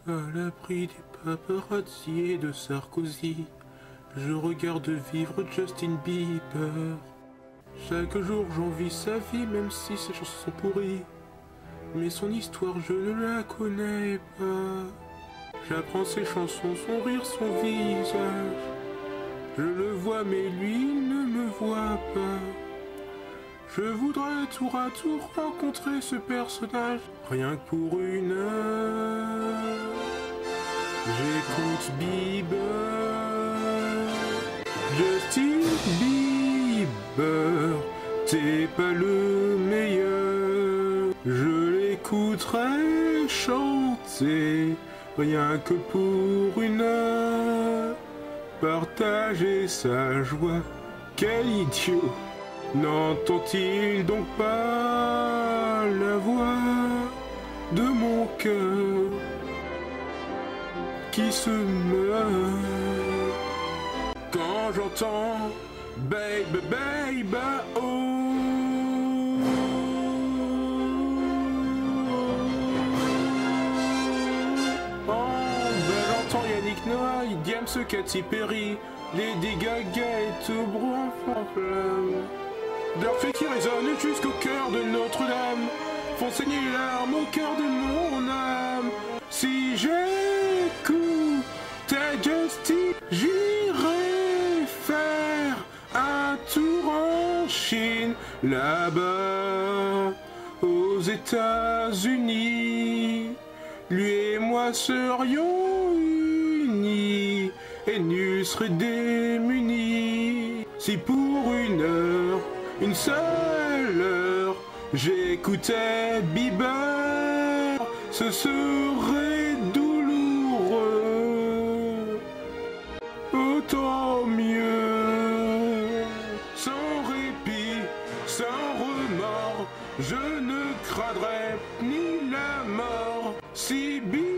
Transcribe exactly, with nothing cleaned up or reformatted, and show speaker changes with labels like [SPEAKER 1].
[SPEAKER 1] À l'abri des paparazzi et de Sarkozy, je regarde vivre Justin Bieber. Chaque jour j'envie sa vie même si ses chansons sont pourries. Mais son histoire je ne la connais pas. J'apprends ses chansons, son rire, son visage. Je le vois mais lui il ne me voit pas. Je voudrais tour à tour rencontrer ce personnage, rien que pour une heure. J'écoute Bieber, Justin Bieber, t'es pas le meilleur. Je l'écouterai chanter, rien que pour une heure. Partager sa joie, quel idiot! N'entend-il donc pas la voix de mon cœur qui se meurt quand j'entends Baby Baby oh. Oh, ben j'entends Yannick Noah, James, Katy Perry, Lady Gaga et tout brouillon en flamme. Leurs faits qui résonnent jusqu'au cœur de Notre-Dame font saigner les larmes au cœur de mon âme. Si j'écoutais Justin, j'irais faire un tour en Chine, là-bas aux États-Unis. Lui et moi serions unis et nul serait démunis. Si pour une heure, une seule heure, j'écoutais Bieber, ce serait douloureux. Autant mieux, sans répit, sans remords, je ne craindrais ni la mort. Si Bieber